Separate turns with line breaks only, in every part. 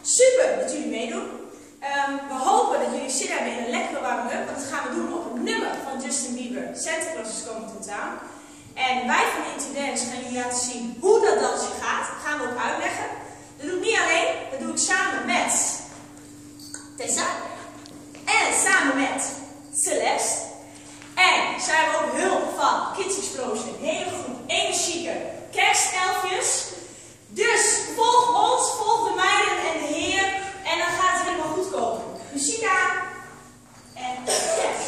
Super dat jullie meedoen. We hopen dat jullie zin hebben in een lekkere warming-up, want dat gaan we doen op een nummer van Justin Bieber, Santa Claus is Coming to Town. En wij van Into Dance gaan jullie laten zien hoe dat dansje gaat. Dat gaan we ook uitleggen. Dat doe ik niet alleen, dat doe ik samen met Tessa en samen met Celeste. En zij hebben ook hulp van Kids Explosion, een hele groep energieke kerstelfjes. Dus volg ons, volg de meiden en de heer en dan gaat het helemaal goed komen. Muziek aan en yes.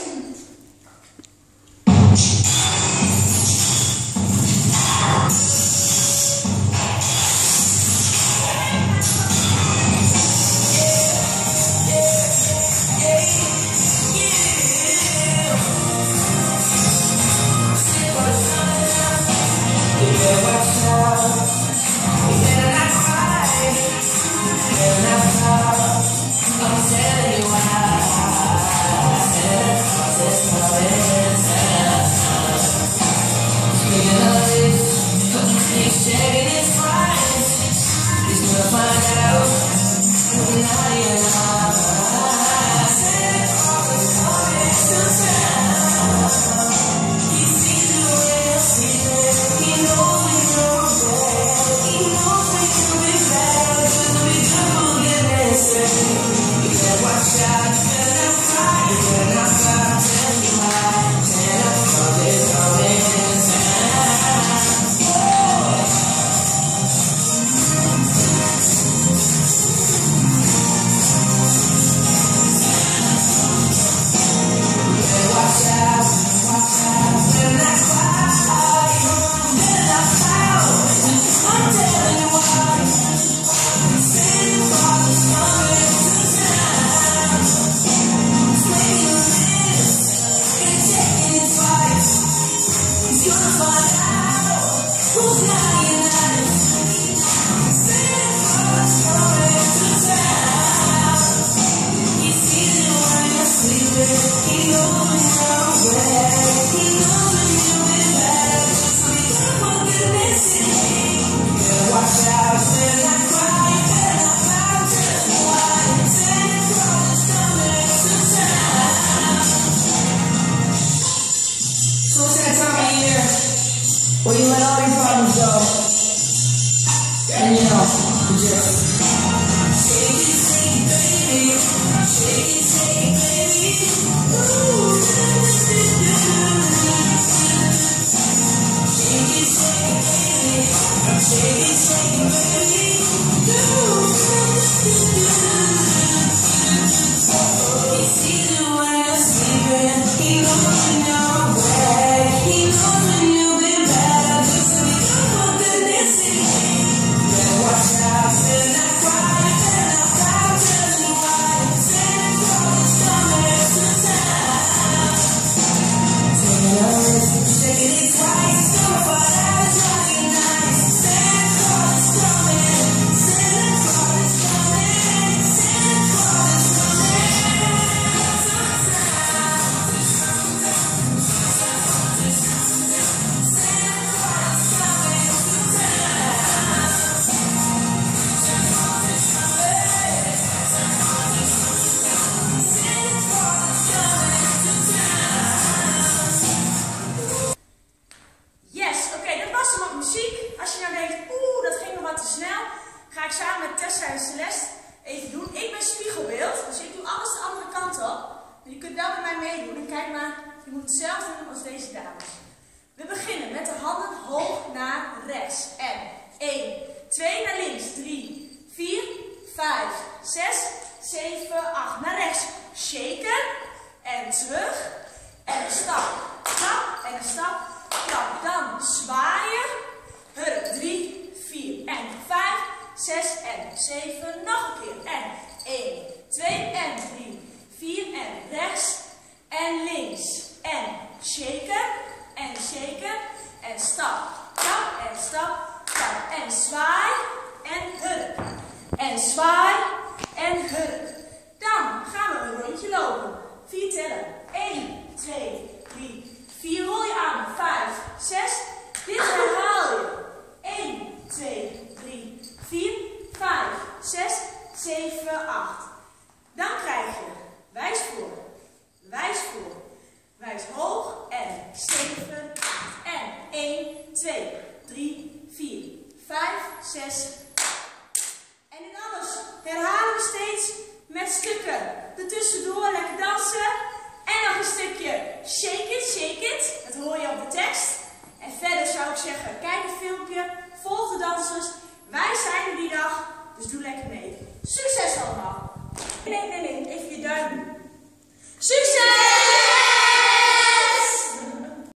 Well, you let all your problems go, and you know, you just shake it, baby, shake it, baby. Ooh. Shake it, baby, shake it, baby. Ooh. It's easy when you're sleeping. He knows you know where. He knows when you've been bad. Just to be good for goodness sake. Then watch out, then I cry, then I cry, tell me why. Santa Claus is coming to town. Take it over, shaking it twice. Don't fight out, it's looking nice. Santa Claus is coming. Santa Claus is coming. Santa Claus is coming.
Als je nou denkt, dat ging nog wat te snel, ga ik samen met Tessa en Celeste even doen. Ik ben spiegelbeeld, dus ik doe alles de andere kant op. Maar je kunt wel met mij meedoen. En kijk maar, je moet hetzelfde doen als deze dames. We beginnen met de handen hoog naar rechts. En 1, 2 naar links, 3, 4, 5, 6, 7, 8. Naar rechts, shaken en terug. En een stap, klap en een stap, klap. Dan zwaaien. Hurk, 3, 4 en 5, 6 en 7, nog een keer. En 1, 2 en 3, 4 en rechts en links. En shaken en stap, klap en stap, klap. En zwaai en hurk. En zwaai en hurk. Dan gaan we een rondje lopen. 4 tellen. 1, 2, 3, 4. Rol je armen. 5, 6. Dit herhaal je. 1, 2, 3, 4, 5, 6, 7, Succes allemaal! Nee, even je duim